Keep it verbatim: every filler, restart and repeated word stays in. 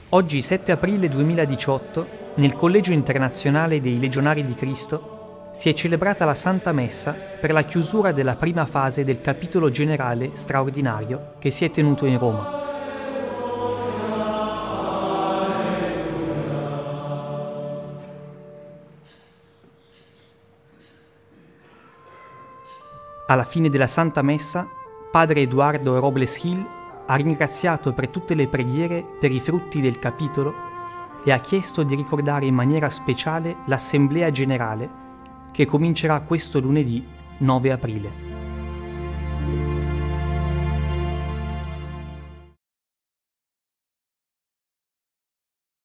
Oggi sette aprile duemiladiciotto, nel Collegio Internazionale dei Legionari di Cristo, si è celebrata la Santa Messa per la chiusura della prima fase del capitolo generale straordinario che si è tenuto in Roma. Alla fine della Santa Messa, padre Eduardo Robles Gil ha ringraziato per tutte le preghiere per i frutti del capitolo e ha chiesto di ricordare in maniera speciale l'Assemblea Generale che comincerà questo lunedì nove aprile.